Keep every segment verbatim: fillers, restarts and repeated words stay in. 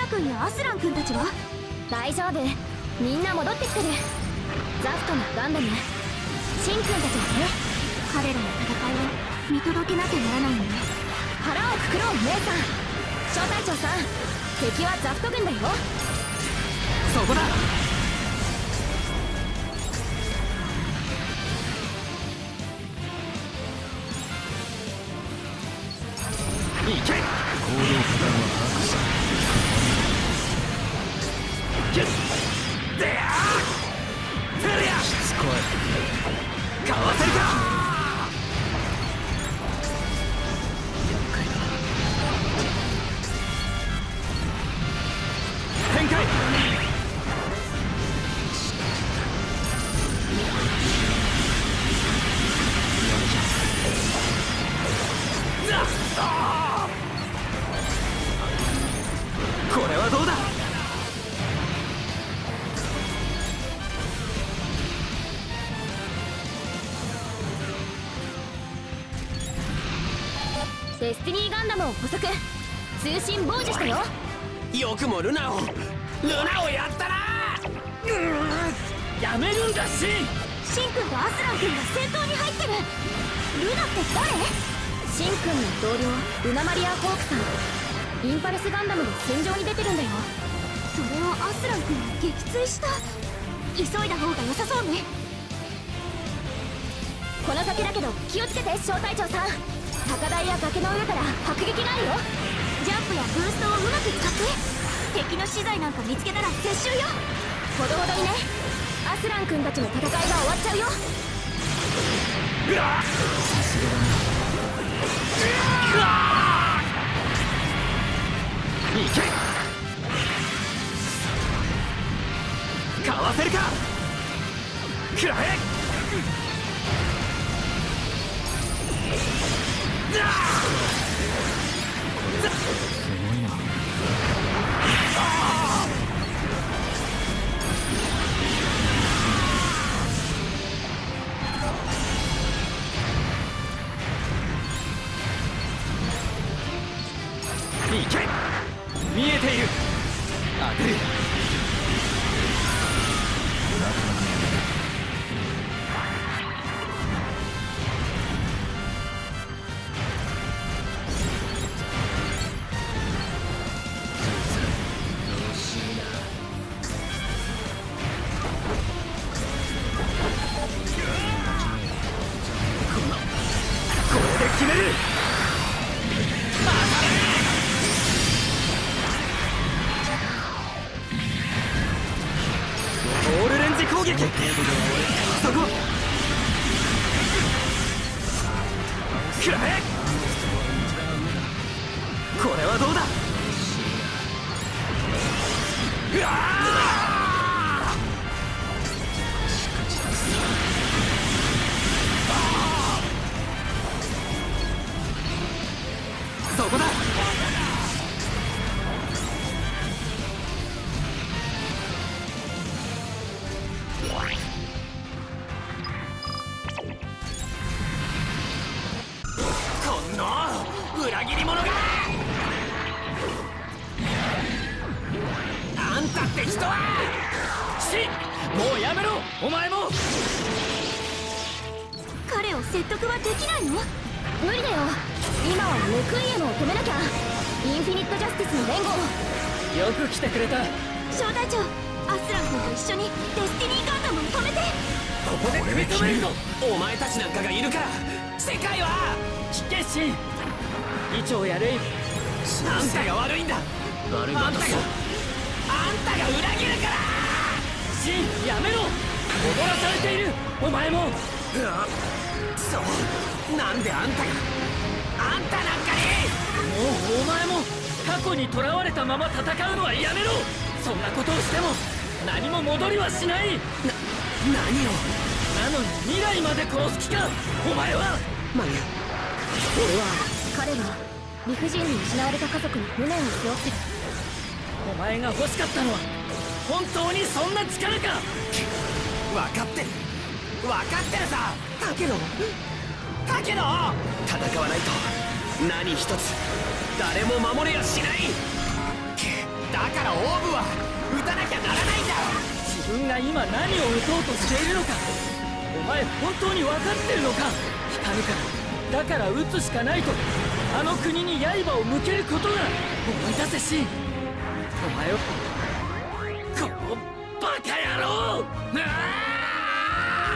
君やアスラン君たちは？ 大丈夫、みんな戻ってきてる。ザフトのガンダム、シン君たちはね。 彼らの戦いを見届けなきゃならないのね。 腹をくくろう姉さん。小隊長さん、敵はザフト軍だよ。 そこだ。行け。行動パターンは把握した。ギュッであーテリアしつこい。かわせるか。厄介だ。展開。ザッこれはどうだ。 デスティニーガンダムを捕捉、通信傍受したよ。 よくもルナをルナをやったな。うーん、やめるんだシン。 シン君とアスラン君が戦闘に入ってる。ルナって誰？ シン君の同僚ルナマリア・ホークさん、インパルスガンダムで戦場に出てるんだよ。 それをアスラン君が撃墜した。急いだ方が良さそうね。 この先だけど気をつけて小隊長さん。高台や崖の上から迫撃があるよ。 ジャンプやブーストをうまく使って敵の資材なんか見つけたら撤収よ。 ほどほどにね。アスラン君たちの戦いが終わっちゃうよ。 うわっさすがだな。うわっいけ。かわせるか。くらえ。すごいな。いけ。見えている。当てる。決める。オールレンジ攻撃。そこ。くらえ。これはどうだ。うわそこだ。この裏切り者が。あんたって人はシン、もうやめろ。お前も。 彼を説得はできないの？ 無理だよ。今はレクイエムを止めなきゃ。インフィニットジャスティスの連合。 よく来てくれた。 小隊長、アスラン君と一緒にデスティニーガンダムを止めて。 ここで食い止めるぞ。お前たちなんかがいるから世界は危険心。議長やレイブ、あんたが悪いんだ。誰があんたがあんたが裏切るから。シン、やめろ。踊らされている。お前も。うわ、そう、なんであんたがあんたなんかに。もうお前も過去に囚われたまま戦うのはやめろ。そんなことをしても何も戻りはしない。な、何を。なのに未来まで殺す気かお前は。マリア、俺は。 彼は理不尽に失われた家族に無念を背負ってる。 お前が欲しかったのは本当にそんな力か。分かってる分かってるさ。だけどだけど戦わないと何一つ誰も守れやしない。だだからオーブは撃たなきゃならないんだ。自分が今何を撃とうとしているのかお前本当に分かってるのか。光るからだから撃つしかないとあの国に刃を向けることが。思い出せシン、お前をこのバカ野郎。 や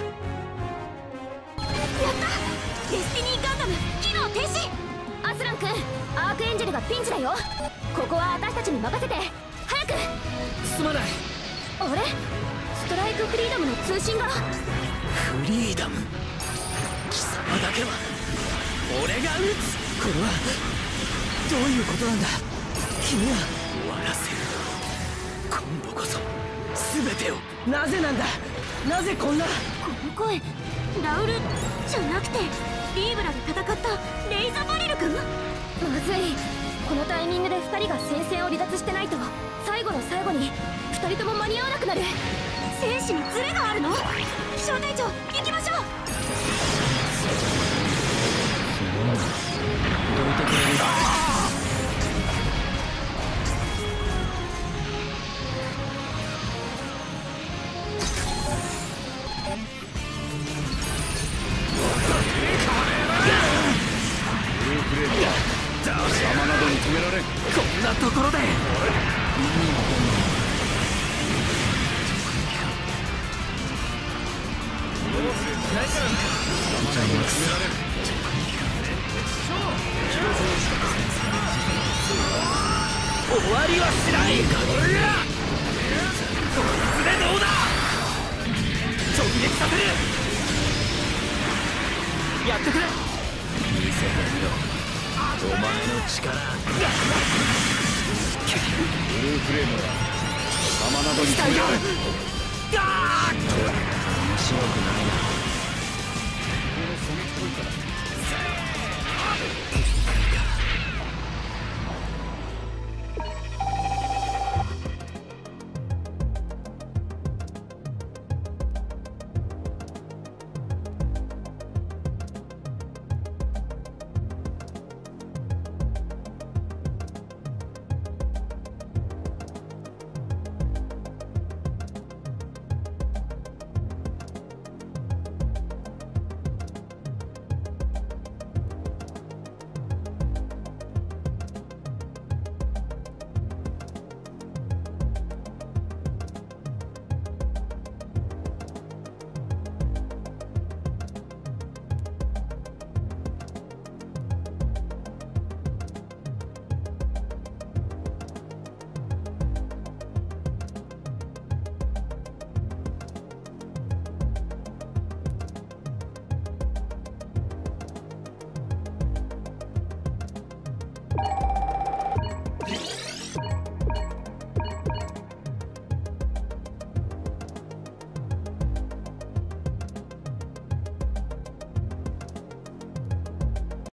ったデスティニーガンダム機能停止。 アスラン君、アークエンジェルがピンチだよ。ここは私たちに任せて。早く。 すまない。 あれ、ストライクフリーダムの通信が。 フリーダム、貴様だけは俺が撃つ。これはどういうことなんだ。君は終わらせる。今度こそ全てを。なぜなんだ、なぜこんな。 この声ラウルじゃなくてリーブラで戦ったレイザバレル君。 まずい。このタイミングでふたりが戦線を離脱してないと最後の最後にふたりとも間に合わなくなる。 戦士にズレがあるの。気象隊長行きましょう。 どいてくれる。 様などに止められん。 こんなところで何を終わりはしない。こいつでどうだ。直撃させる。やってくれ。見せてみろお前の力。 ブルーフレームだ。様などに止められん。 面白くないな。 この狙撃ポイントだ。